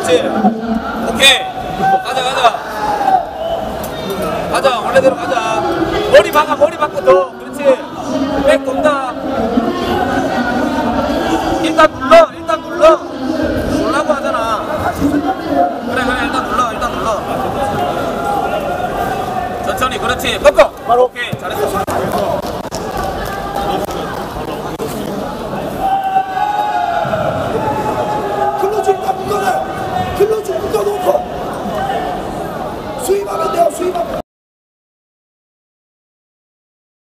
그렇지. 오케이. 가자 가자. 가자 원래대로 가자. 머리 박아 머리 바꿔 줘. 그렇지. 백 돈다. 일단 눌러 일단 눌러. 눌라고 하잖아. 그래 그래 일단 눌러 일단 눌러. 천천히 그렇지. 바꿔. 바로 오케이 잘했어. 클로즈 일단 묶어놔요. 클로즈 묶어놓고 수입하면 돼요. 수입하면.